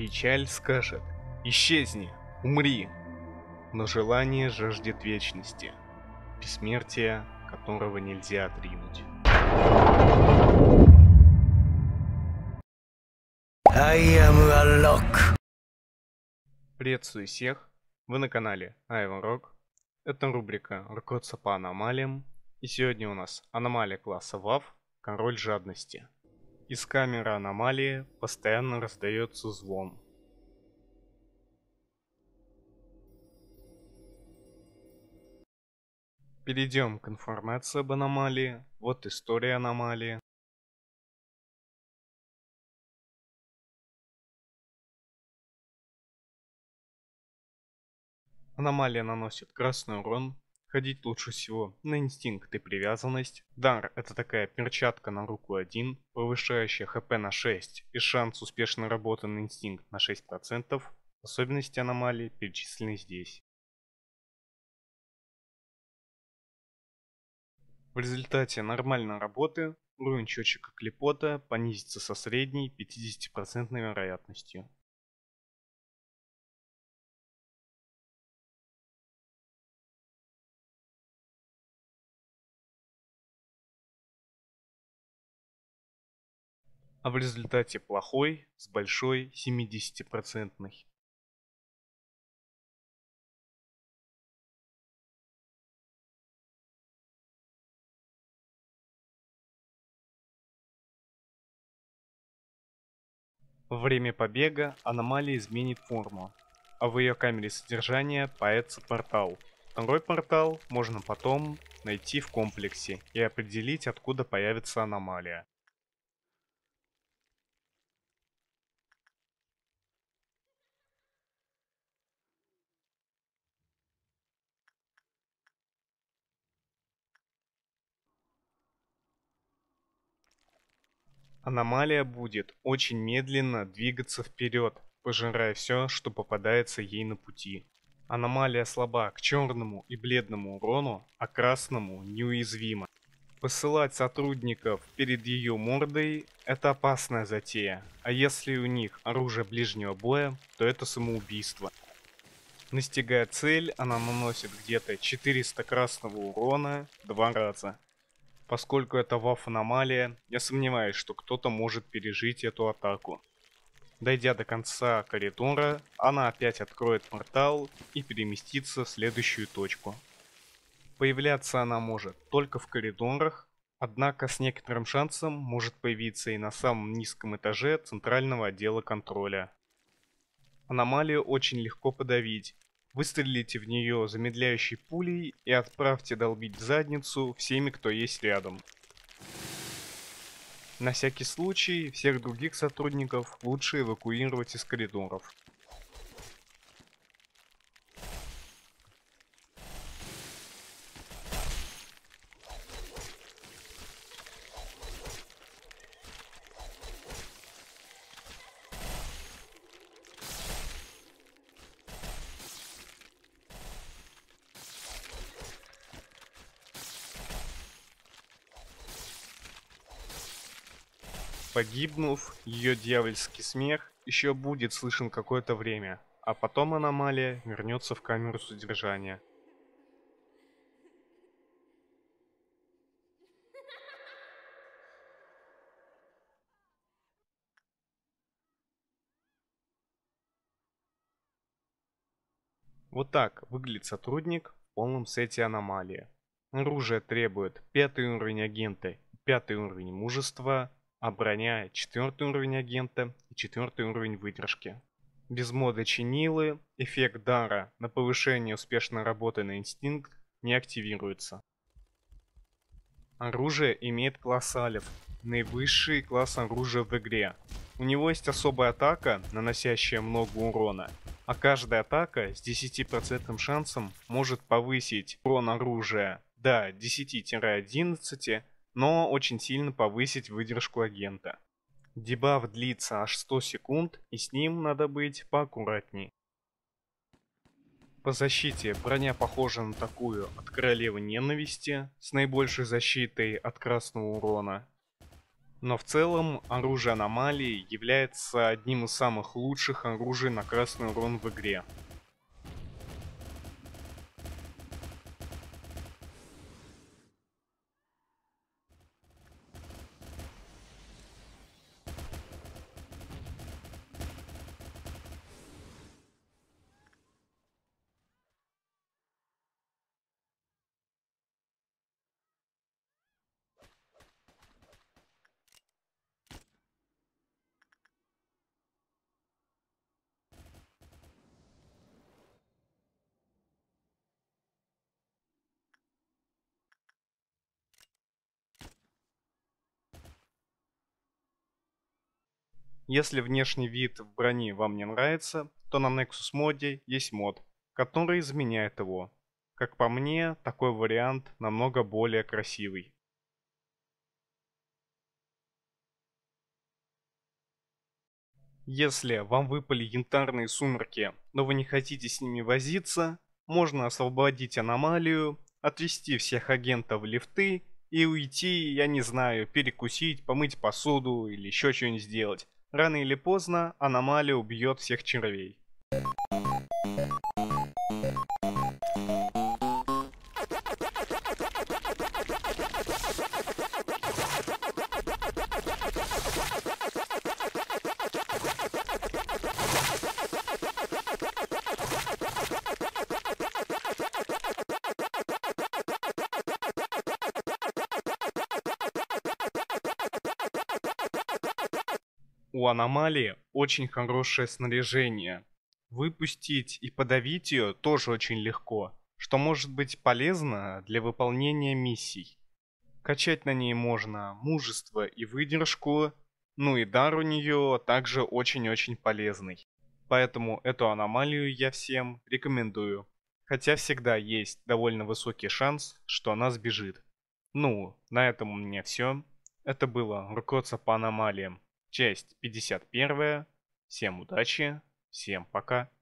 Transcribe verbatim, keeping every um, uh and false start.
Печаль скажет: исчезни, умри, но желание жаждет вечности, бессмертия, которого нельзя отринуть. I am a rock. Приветствую всех, вы на канале Ivan Rock. Это рубрика «Руководство по аномалиям», и сегодня у нас аномалия класса вав, король жадности. Из камеры аномалии постоянно раздается звон. Перейдем к информации об аномалии. Вот история аномалии. Аномалия наносит красный урон. Ходить лучше всего на инстинкт и привязанность. Дар — это такая перчатка на руку один, повышающая хп на шесть и шанс успешной работы на инстинкт на шесть процентов. Особенности аномалии перечислены здесь. В результате нормальной работы уровень счетчика клепота понизится со средней пятидесятипроцентной вероятностью. А в результате плохой с большой семидесятипроцентной. Во время побега аномалия изменит форму, а в ее камере содержания появится портал. Второй портал можно потом найти в комплексе и определить, откуда появится аномалия. Аномалия будет очень медленно двигаться вперед, пожирая все, что попадается ей на пути. Аномалия слаба к черному и бледному урону, а красному неуязвима. Посылать сотрудников перед ее мордой – это опасная затея, а если у них оружие ближнего боя, то это самоубийство. Настигая цель, она наносит где-то четыреста красного урона два раза. Поскольку это вав-аномалия, я сомневаюсь, что кто-то может пережить эту атаку. Дойдя до конца коридора, она опять откроет портал и переместится в следующую точку. Появляться она может только в коридорах, однако с некоторым шансом может появиться и на самом низком этаже центрального отдела контроля. Аномалию очень легко подавить. Выстрелите в нее замедляющей пулей и отправьте долбить в задницу всеми, кто есть рядом. На всякий случай, всех других сотрудников лучше эвакуировать из коридоров. Погибнув, ее дьявольский смех еще будет слышен какое-то время, а потом аномалия вернется в камеру содержания. Вот так выглядит сотрудник в полном сете аномалии. Оружие требует пятый уровень агента и пятый уровень мужества, а броня четвертый уровень агента и четвертый уровень выдержки. Без мода чинилы эффект дара на повышение успешной работы на инстинкт не активируется. Оружие имеет класс Алиф, наивысший класс оружия в игре. У него есть особая атака, наносящая много урона, а каждая атака с десятипроцентным шансом может повысить урон оружия до десяти-одиннадцати, но очень сильно повысить выдержку агента. Дебаф длится аж сто секунд, и с ним надо быть поаккуратней. По защите броня похожа на такую от королевы ненависти, с наибольшей защитой от красного урона. Но в целом оружие аномалии является одним из самых лучших оружий на красный урон в игре. Если внешний вид в брони вам не нравится, то на Nexus моде есть мод, который изменяет его. Как по мне, такой вариант намного более красивый. Если вам выпали янтарные сумерки, но вы не хотите с ними возиться, можно освободить аномалию, отвести всех агентов в лифты и уйти, я не знаю, перекусить, помыть посуду или еще что-нибудь сделать. Рано или поздно аномалия убьет всех червей. У аномалии очень хорошее снаряжение. Выпустить и подавить ее тоже очень легко, что может быть полезно для выполнения миссий. Качать на ней можно мужество и выдержку, ну и дар у нее также очень-очень полезный. Поэтому эту аномалию я всем рекомендую. Хотя всегда есть довольно высокий шанс, что она сбежит. Ну, на этом у меня все. Это было руководство по аномалиям. Часть пятьдесят первая. Всем удачи, всем пока.